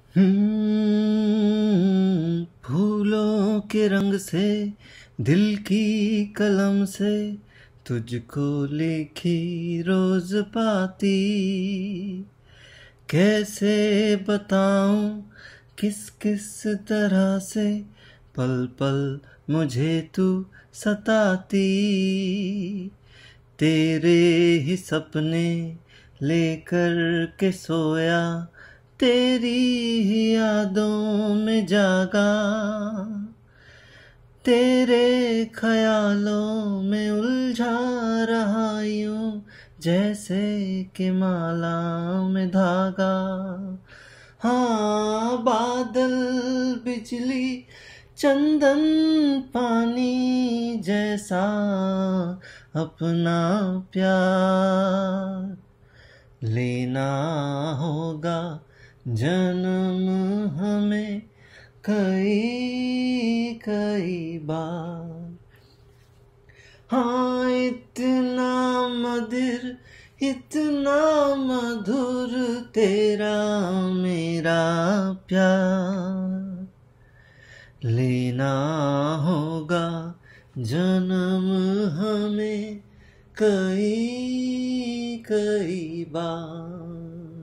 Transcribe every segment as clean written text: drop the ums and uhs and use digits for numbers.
फूलों के रंग से दिल की कलम से तुझको लिखी रोज पाती, कैसे बताऊं किस किस तरह से पल पल मुझे तू सताती। तेरे ही सपने लेकर के सोया, तेरी ही यादों में जागा, तेरे ख्यालों में उलझा रहा यूं जैसे कि माला में धागा। हाँ, बादल बिजली चंदन पानी जैसा अपना प्यार लेना होगा जन्म हमें कई कई बार। हाँ, इतना मधुर इतना मधुर तेरा मेरा प्यार लेना होगा जन्म हमें कई कई बार।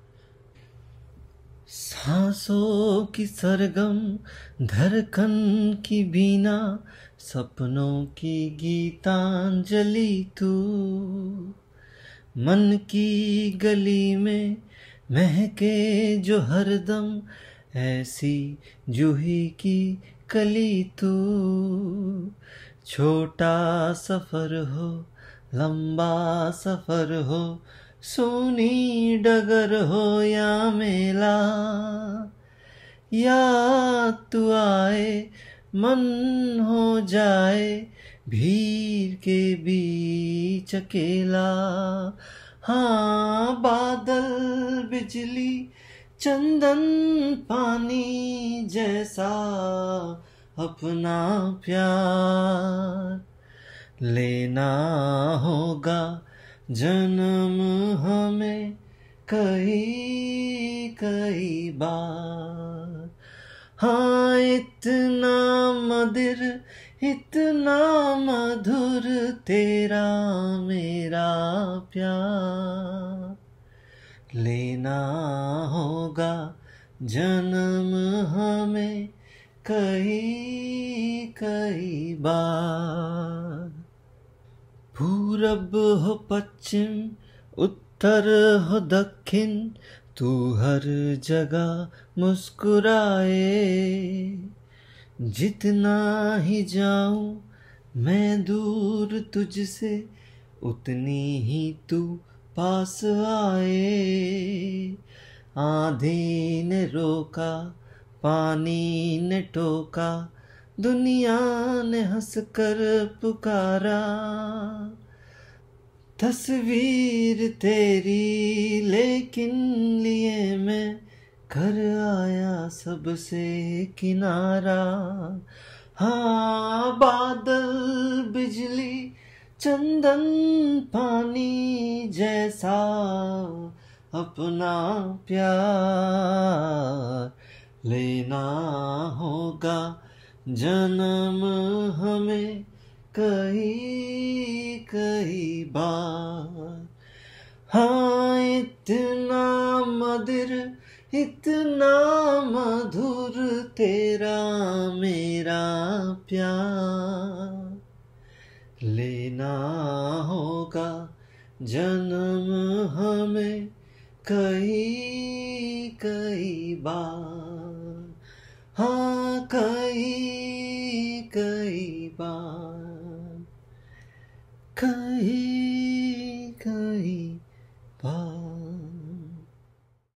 सांसों की सरगम धड़कन की बीना, सपनों की गीतांजलि तू, मन की गली में महके जो हरदम ऐसी जूही की कली तू। छोटा सफर हो लंबा सफर हो, सोनी डगर हो या मेला, याद तू आए मन हो जाए भीड़ के बीच अकेला। हाँ, बादल बिजली चंदन पानी जैसा अपना प्यार लेना होगा जन्म हमें कई कई बार। हाँ, इतना मधुर इतना मधुर तेरा मेरा प्यार लेना होगा जन्म हमें कई कई बार। पूरब हो पश्चिम उत्तर हो दक्षिण, तू हर जगह मुस्कुराए। जितना ही जाऊं मैं दूर तुझसे, उतनी ही तू पास आए। आंधी ने रोका पानी ने टोका, दुनिया ने हंसकर पुकारा। तस्वीर तेरी लेकिन लिए मैं कर आया सबसे किनारा। हाँ, बादल बिजली चंदन पानी जैसा अपना प्यार लेना होगा जन्म हमें कई कई बार। हाँ, इतना मधुर इतना मधुर तेरा मेरा प्यार लेना होगा जन्म हमें कई कई बार। हाँ, कई कई बार, कई कई